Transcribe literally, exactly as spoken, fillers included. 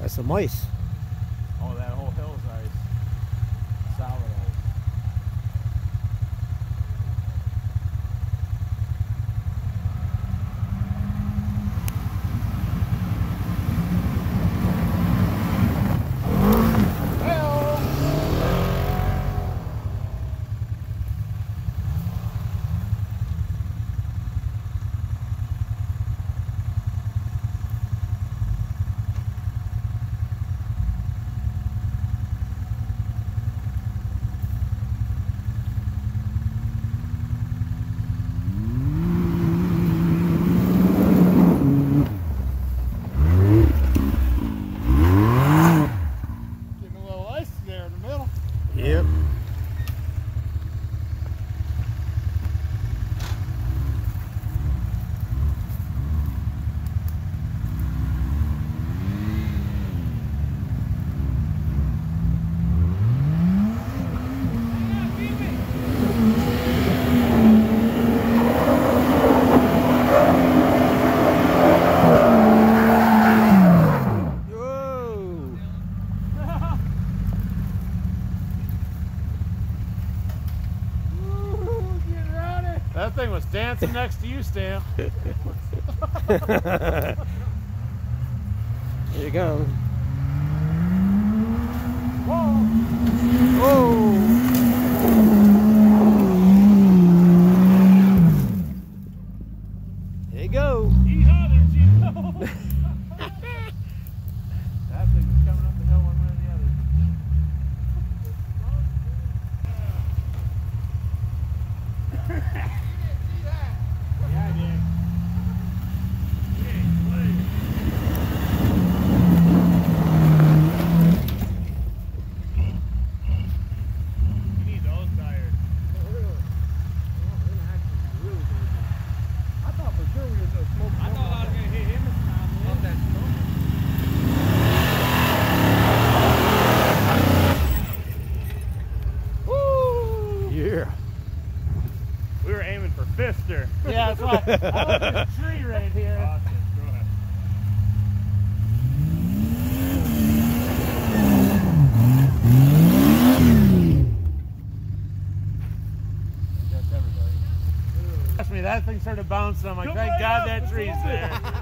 That's some ice. Oh, that whole hill's ice. Solid ice. Yep. That thing was dancing next to you, Stan. Here you go. Whoa! Whoa! There you go. Yeehaw there, Gino! That thing was coming up the hill one way or the other. Yeah, I did. You need those tires. Oh, really? Oh, they're actually really good. I thought for sure we were going to smoke. I thought I was going to hit him this time. Off that smoke. Woo! Yeah. We were aiming for Fister. Yeah, that's why. I love this tree right here. Awesome. Go ahead. That's everybody. Trust me, that thing started bouncing. I'm like, thank God that tree's there.